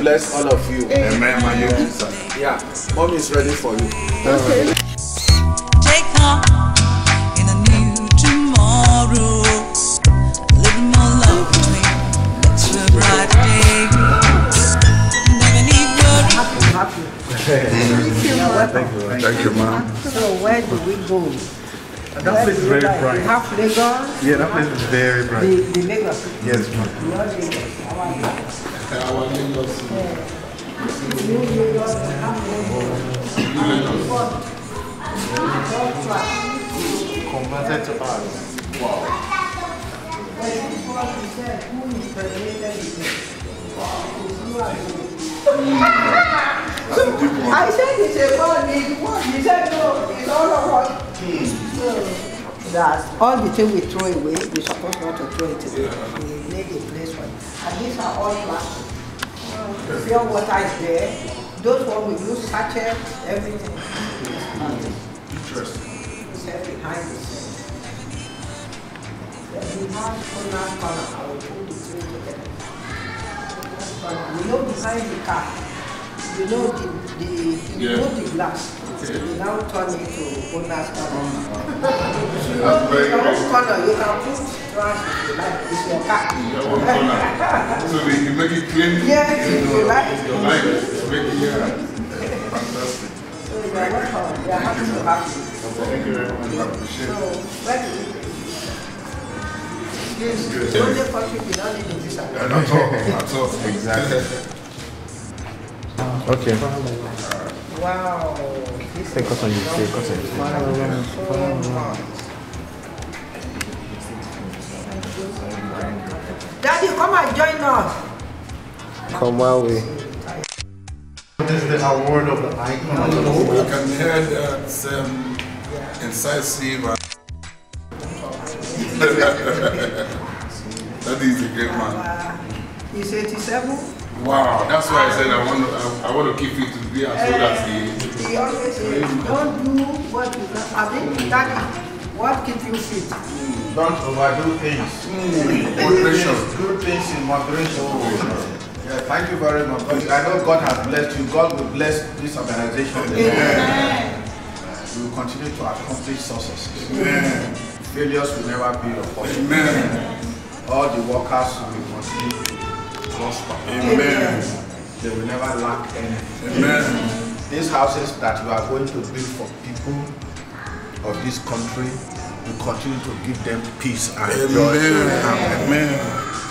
bless all of you. Amen, my young son. Yeah, Mom is ready for you. Okay. Take on in a new tomorrow. A little more love between. Let's live right today. Never need worry. Thank you, Mom. So where do we go? That place is very bright. We have Lagos? Yeah, that place is very bright. The Lagos? Yes, ma'am. Not Lagos. Our Lagos. New Lagos, we have Converted to ours. Wow. But this is what we said, who is permeated with it? I said it's a one, it's one. He said no, it's all of us. So that's all the things we throw away, we're supposed not to throw it away. We make a place for it. And these are all plastic. Pure water is there. Those ones we use sachet, everything. Interesting. It's behind the scenes. We have corner, I will put the two together. We know behind the car. You know you know the glass. Okay. You now turn it to owner's corner. That's very good. Corner, you can put trash if you like. It's your car. So you make it clean? Yes, if you like. Your life. Make it, yeah. Fantastic. So you are welcome. We are happy to have you. Thank you very much. I appreciate So, it. where do we go? Yes, Good. the only country we don't need in this At all. At all. Exactly. Okay. Wow. Say cotton, you say cotton. Daddy, come and join us. Come my way. What is the award of the icon? I can hear that incisive. That is a great man. He's 87. Wow, that's why I said I want to keep it to be as old as he is. He always says, don't do what you can. I think, Daddy, what keeps you fit? Don't overdo things. Moderation. Good things in moderation. Yeah, thank you very much. I know God has blessed you. God will bless this organization. Amen. We will continue to accomplish successes. Amen. Failures will never be your portion. Amen. All the workers will continue to prosper. Amen. They will never lack anything. Amen. These houses that you are going to build for people of this country, we continue to give them peace and joy. Amen. Amen.